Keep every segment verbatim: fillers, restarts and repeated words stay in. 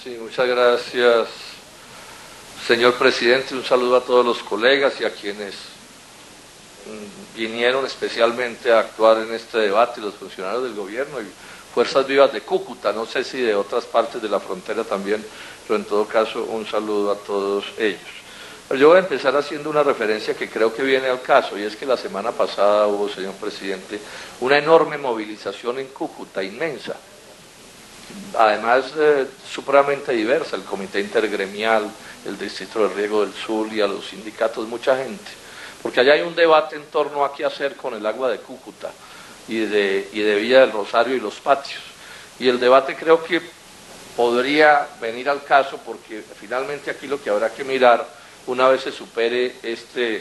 Sí, muchas gracias, señor presidente. Un saludo a todos los colegas y a quienes vinieron especialmente a actuar en este debate, los funcionarios del gobierno y Fuerzas Vivas de Cúcuta, no sé si de otras partes de la frontera también, pero en todo caso un saludo a todos ellos. Pero yo voy a empezar haciendo una referencia que creo que viene al caso, y es que la semana pasada hubo, señor presidente, una enorme movilización en Cúcuta, inmensa, además eh, supremamente diversa, el comité intergremial, el distrito de riego del Zulia, los sindicatos, mucha gente, porque allá hay un debate en torno a qué hacer con el agua de Cúcuta y de, y de Villa del Rosario y los patios, y el debate creo que podría venir al caso, porque finalmente aquí lo que habrá que mirar, una vez se supere este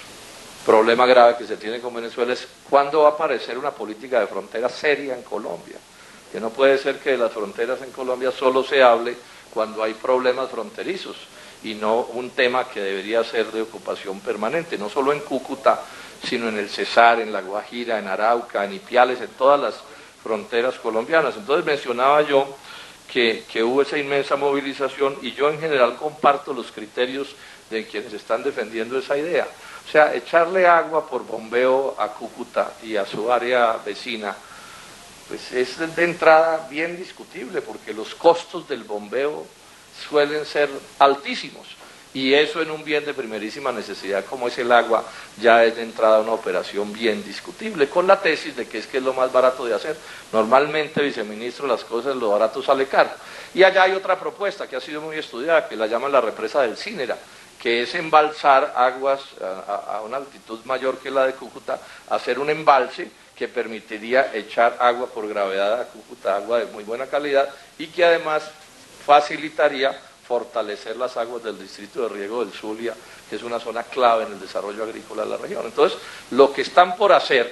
problema grave que se tiene con Venezuela, es cuándo va a aparecer una política de frontera seria en Colombia, que no puede ser que de las fronteras en Colombia solo se hable cuando hay problemas fronterizos, y no un tema que debería ser de ocupación permanente, no solo en Cúcuta, sino en el Cesar, en La Guajira, en Arauca, en Ipiales, en todas las fronteras colombianas. Entonces mencionaba yo que, que hubo esa inmensa movilización, y yo en general comparto los criterios de quienes están defendiendo esa idea. O sea, echarle agua por bombeo a Cúcuta y a su área vecina, pues es de entrada bien discutible, porque los costos del bombeo suelen ser altísimos, y eso en un bien de primerísima necesidad como es el agua, ya es de entrada una operación bien discutible, con la tesis de que es que es lo más barato de hacer. Normalmente, viceministro, las cosas, lo barato sale caro. Y allá hay otra propuesta que ha sido muy estudiada, que la llaman la represa del Cínera, que es embalsar aguas a, a una altitud mayor que la de Cúcuta, hacer un embalse que permitiría echar agua por gravedad a Cúcuta, agua de muy buena calidad, y que además facilitaría fortalecer las aguas del distrito de riego del Zulia, que es una zona clave en el desarrollo agrícola de la región. Entonces, lo que están por hacer,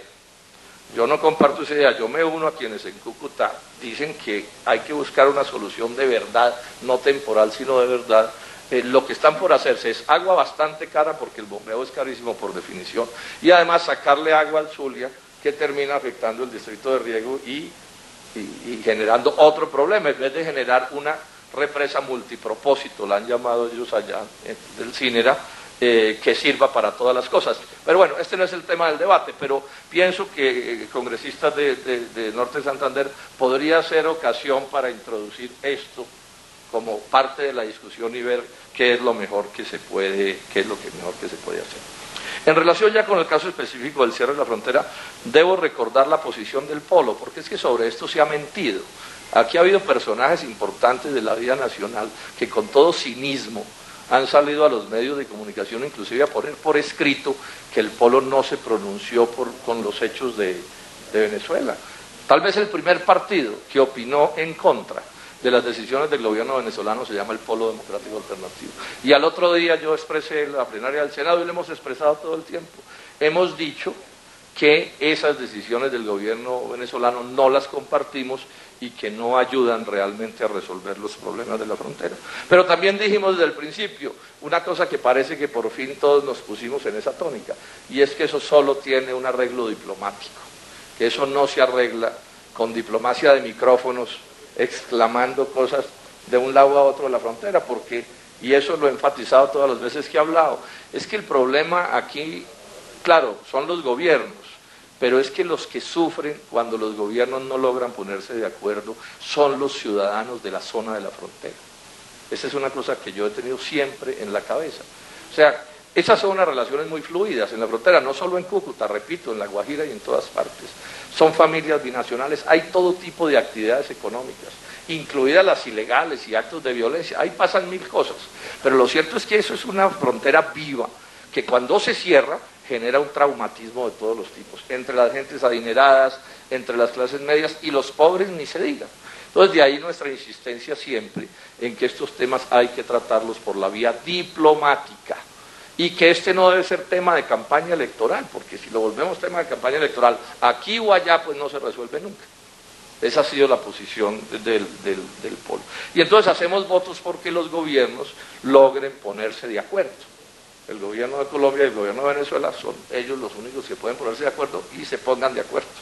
yo no comparto esa idea, yo me uno a quienes en Cúcuta dicen que hay que buscar una solución de verdad, no temporal, sino de verdad. Eh, lo que están por hacerse es agua bastante cara, porque el bombeo es carísimo por definición, y además sacarle agua al Zulia, que termina afectando el distrito de riego y, y, y generando otro problema, en vez de generar una represa multipropósito, la han llamado ellos allá eh, del Cínera, eh, que sirva para todas las cosas. Pero bueno, este no es el tema del debate, pero pienso que eh, congresistas de, de, de Norte de Santander podría ser ocasión para introducir esto como parte de la discusión y ver qué es lo mejor que se puede, qué es lo que mejor que se puede hacer. En relación ya con el caso específico del cierre de la frontera, debo recordar la posición del Polo, porque es que sobre esto se ha mentido. Aquí ha habido personajes importantes de la vida nacional que con todo cinismo han salido a los medios de comunicación, inclusive a poner por escrito que el Polo no se pronunció por, con los hechos de, de Venezuela. Tal vez el primer partido que opinó en contra de las decisiones del gobierno venezolano se llama el Polo Democrático Alternativo. Y al otro día yo expresé en la plenaria del Senado, y lo hemos expresado todo el tiempo, hemos dicho que esas decisiones del gobierno venezolano no las compartimos y que no ayudan realmente a resolver los problemas de la frontera. Pero también dijimos desde el principio una cosa que parece que por fin todos nos pusimos en esa tónica, y es que eso solo tiene un arreglo diplomático, que eso no se arregla con diplomacia de micrófonos exclamando cosas de un lado a otro de la frontera, porque, y eso lo he enfatizado todas las veces que he hablado, es que el problema aquí, claro, son los gobiernos, pero es que los que sufren cuando los gobiernos no logran ponerse de acuerdo son los ciudadanos de la zona de la frontera. Esa es una cosa que yo he tenido siempre en la cabeza. O sea, esas son unas relaciones muy fluidas en la frontera, no solo en Cúcuta, repito, en La Guajira y en todas partes. Son familias binacionales, hay todo tipo de actividades económicas, incluidas las ilegales y actos de violencia, ahí pasan mil cosas. Pero lo cierto es que eso es una frontera viva, que cuando se cierra genera un traumatismo de todos los tipos, entre las gentes adineradas, entre las clases medias, y los pobres ni se diga. Entonces de ahí nuestra insistencia siempre en que estos temas hay que tratarlos por la vía diplomática, y que este no debe ser tema de campaña electoral, porque si lo volvemos tema de campaña electoral, aquí o allá, pues no se resuelve nunca. Esa ha sido la posición del, del, del Polo. Y entonces hacemos votos porque los gobiernos logren ponerse de acuerdo. El gobierno de Colombia y el gobierno de Venezuela son ellos los únicos que pueden ponerse de acuerdo y se pongan de acuerdo.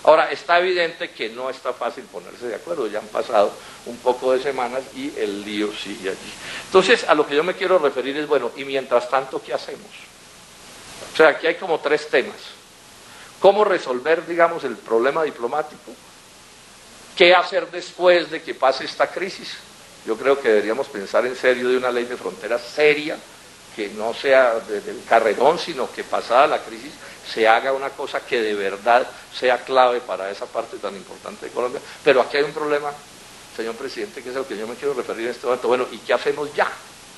Ahora, está evidente que no está fácil ponerse de acuerdo, ya han pasado un poco de semanas y el lío sigue allí. Entonces, a lo que yo me quiero referir es, bueno, y mientras tanto, ¿qué hacemos? O sea, aquí hay como tres temas. ¿Cómo resolver, digamos, el problema diplomático? ¿Qué hacer después de que pase esta crisis? Yo creo que deberíamos pensar en serio de una ley de fronteras seria, que no sea del carrerón, sino que pasada la crisis se haga una cosa que de verdad sea clave para esa parte tan importante de Colombia. Pero aquí hay un problema, señor presidente, que es al que yo me quiero referir en este momento. Bueno, ¿y qué hacemos ya?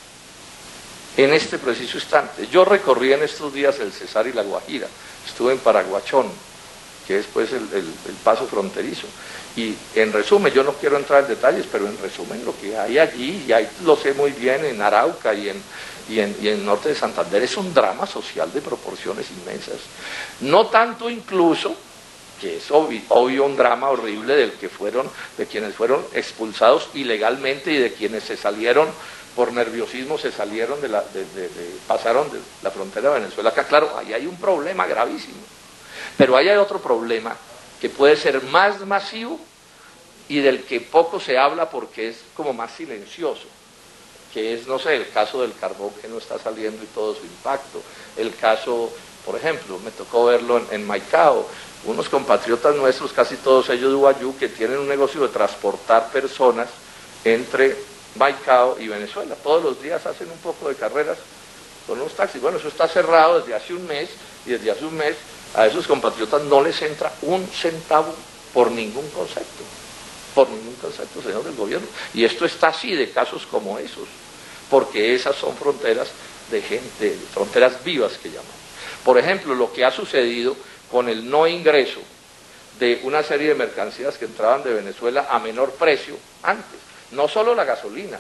En este preciso instante. Yo recorrí en estos días el Cesar y la Guajira, estuve en Paraguachón, que es pues el, el, el paso fronterizo. Y en resumen, yo no quiero entrar en detalles, pero en resumen lo que hay allí, y ahí lo sé muy bien, en Arauca y en, y en, y en norte de Santander, es un drama social de proporciones inmensas. No tanto incluso, que es obvio, obvio un drama horrible del que fueron, de quienes fueron expulsados ilegalmente y de quienes se salieron por nerviosismo, se salieron de la, de, de, de, pasaron de la frontera de Venezuela. Acá, claro, ahí hay un problema gravísimo. Pero ahí hay otro problema que puede ser más masivo y del que poco se habla porque es como más silencioso, que es, no sé, el caso del carbón que no está saliendo y todo su impacto. El caso, por ejemplo, me tocó verlo en, en Maicao, unos compatriotas nuestros, casi todos ellos de Guayú, que tienen un negocio de transportar personas entre Maicao y Venezuela. Todos los días hacen un poco de carreras con unos taxis. Bueno, eso está cerrado desde hace un mes, y desde hace un mes a esos compatriotas no les entra un centavo por ningún concepto, por ningún concepto, señor del gobierno. Y esto está así de casos como esos, porque esas son fronteras de gente, fronteras vivas que llamamos. Por ejemplo, lo que ha sucedido con el no ingreso de una serie de mercancías que entraban de Venezuela a menor precio antes, no solo la gasolina,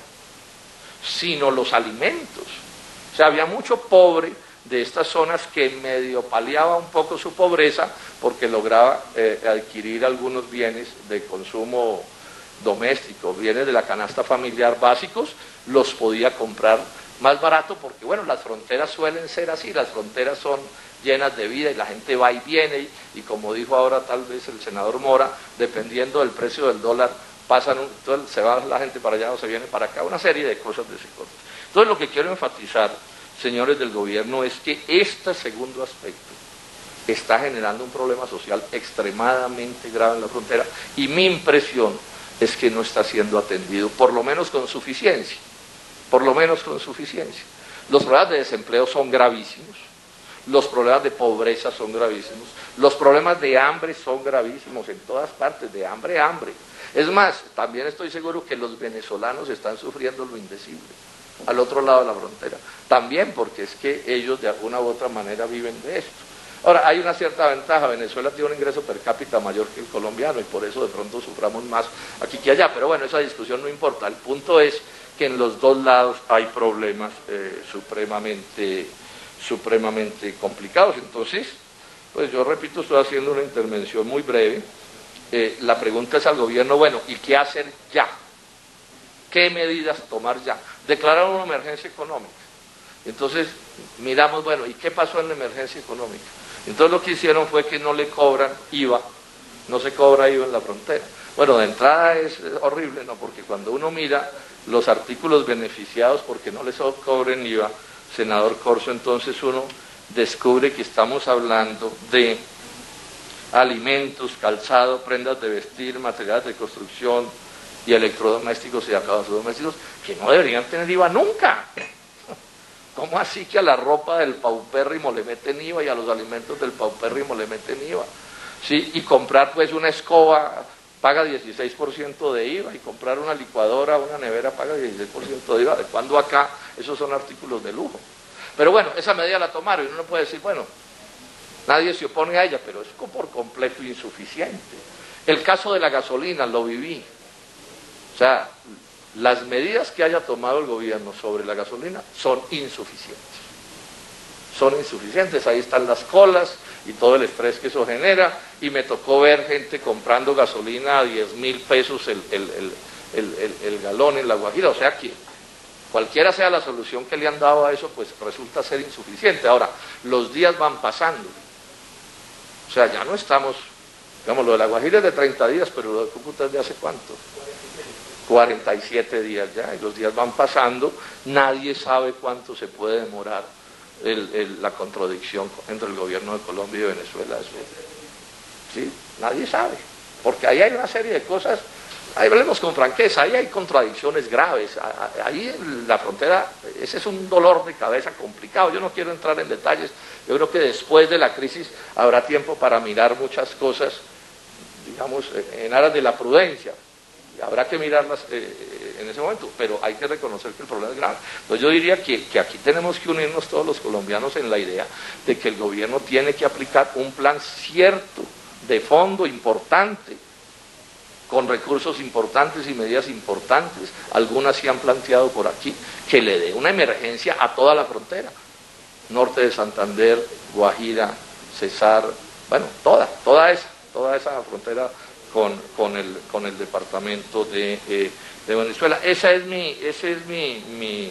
sino los alimentos. O sea, había mucho pobre de estas zonas que medio paliaba un poco su pobreza porque lograba eh, adquirir algunos bienes de consumo doméstico, bienes de la canasta familiar básicos, los podía comprar más barato porque, bueno, las fronteras suelen ser así, las fronteras son llenas de vida y la gente va y viene y, y como dijo ahora tal vez el senador Mora, dependiendo del precio del dólar, pasan un, entonces se va la gente para allá o se viene para acá, una serie de cosas de ese corte. Entonces lo que quiero enfatizar, señores del gobierno, es que este segundo aspecto está generando un problema social extremadamente grave en la frontera y mi impresión es que no está siendo atendido, por lo menos con suficiencia, por lo menos con suficiencia. Los problemas de desempleo son gravísimos, los problemas de pobreza son gravísimos, los problemas de hambre son gravísimos en todas partes, de hambre a hambre. Es más, también estoy seguro que los venezolanos están sufriendo lo indecible al otro lado de la frontera, también porque es que ellos de alguna u otra manera viven de esto. Ahora, hay una cierta ventaja, Venezuela tiene un ingreso per cápita mayor que el colombiano y por eso de pronto suframos más aquí que allá, pero bueno, esa discusión no importa, el punto es que en los dos lados hay problemas eh, supremamente, supremamente complicados. Entonces, pues yo repito, estoy haciendo una intervención muy breve, eh, la pregunta es al gobierno, bueno, ¿y qué hacer ya? ¿Qué medidas tomar ya? Declarar una emergencia económica. Entonces miramos, bueno, ¿y qué pasó en la emergencia económica? Entonces lo que hicieron fue que no le cobran I V A, no se cobra I V A en la frontera. Bueno, de entrada es horrible, ¿no? Porque cuando uno mira los artículos beneficiados porque no les cobren I V A, senador Corso, entonces uno descubre que estamos hablando de alimentos, calzado, prendas de vestir, materiales de construcción y electrodomésticos y acabados domésticos que no deberían tener I V A nunca. ¿Cómo así que a la ropa del paupérrimo le meten I V A y a los alimentos del paupérrimo le meten I V A? ¿Sí? Y comprar pues una escoba paga dieciséis por ciento de I V A y comprar una licuadora, una nevera paga dieciséis por ciento de I V A. ¿De cuándo acá esos son artículos de lujo? Pero bueno, esa medida la tomaron y uno puede decir, bueno, nadie se opone a ella, pero es por completo insuficiente. El caso de la gasolina lo viví. O sea, las medidas que haya tomado el gobierno sobre la gasolina son insuficientes. Son insuficientes, ahí están las colas y todo el estrés que eso genera, y me tocó ver gente comprando gasolina a diez mil pesos el, el, el, el, el, el galón en La Guajira, o sea que cualquiera sea la solución que le han dado a eso, pues resulta ser insuficiente. Ahora, los días van pasando, o sea, ya no estamos Digamos, lo de La Guajira es de treinta días, pero lo de Cúcuta es de hace ¿cuánto? cuarenta y siete días ya, y los días van pasando, nadie sabe cuánto se puede demorar el, el, la contradicción entre el gobierno de Colombia y Venezuela. Eso, ¿sí? Nadie sabe, porque ahí hay una serie de cosas, ahí hablemos con franqueza, ahí hay contradicciones graves, ahí en la frontera, ese es un dolor de cabeza complicado, yo no quiero entrar en detalles, yo creo que después de la crisis habrá tiempo para mirar muchas cosas, digamos, en aras de la prudencia. Habrá que mirarlas eh, en ese momento, pero hay que reconocer que el problema es grave. Entonces yo diría que, que aquí tenemos que unirnos todos los colombianos en la idea de que el gobierno tiene que aplicar un plan cierto, de fondo, importante, con recursos importantes y medidas importantes, algunas se han planteado por aquí, que le dé una emergencia a toda la frontera, norte de Santander, Guajira, Cesar, bueno, toda, toda esa, toda esa frontera Con, con, el, con el departamento de, eh, de Venezuela. Esa es mi, ese es mi, mi,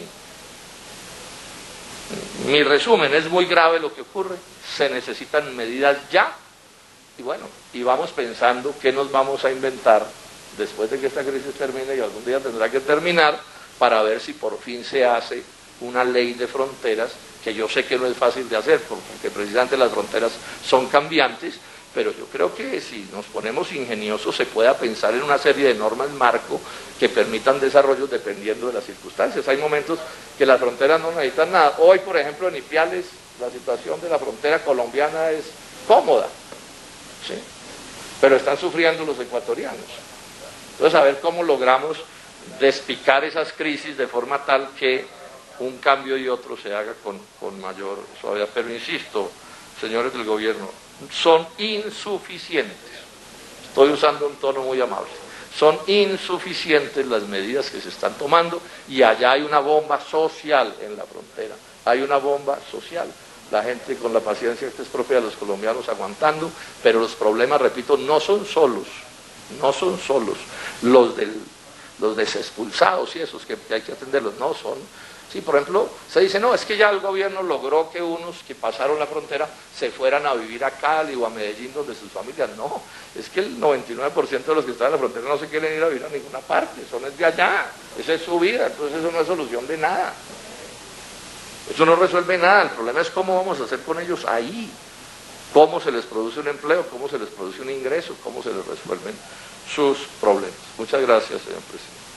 mi resumen. Es muy grave lo que ocurre, se necesitan medidas ya, y bueno, y vamos pensando qué nos vamos a inventar después de que esta crisis termine, y algún día tendrá que terminar, para ver si por fin se hace una ley de fronteras, que yo sé que no es fácil de hacer, porque precisamente las fronteras son cambiantes, pero yo creo que si nos ponemos ingeniosos se pueda pensar en una serie de normas marco que permitan desarrollos dependiendo de las circunstancias. Hay momentos que las fronteras no necesitan nada. Hoy, por ejemplo, en Ipiales, la situación de la frontera colombiana es cómoda, ¿sí? Pero están sufriendo los ecuatorianos. Entonces, a ver cómo logramos despicar esas crisis de forma tal que un cambio y otro se haga con, con mayor suavidad. Pero insisto, señores del gobierno, son insuficientes, estoy usando un tono muy amable, son insuficientes las medidas que se están tomando, y allá hay una bomba social en la frontera, hay una bomba social, la gente con la paciencia que es propia de los colombianos aguantando, pero los problemas, repito, no son solos, no son solos los, del, los desexpulsados y esos que hay que atenderlos, no son. Sí, por ejemplo, se dice, no, es que ya el gobierno logró que unos que pasaron la frontera se fueran a vivir a Cali o a Medellín donde sus familias. No, es que el noventa y nueve por ciento de los que están en la frontera no se quieren ir a vivir a ninguna parte, son de allá, esa es su vida, entonces eso no es solución de nada. Eso no resuelve nada, el problema es cómo vamos a hacer con ellos ahí, cómo se les produce un empleo, cómo se les produce un ingreso, cómo se les resuelven sus problemas. Muchas gracias, señor presidente.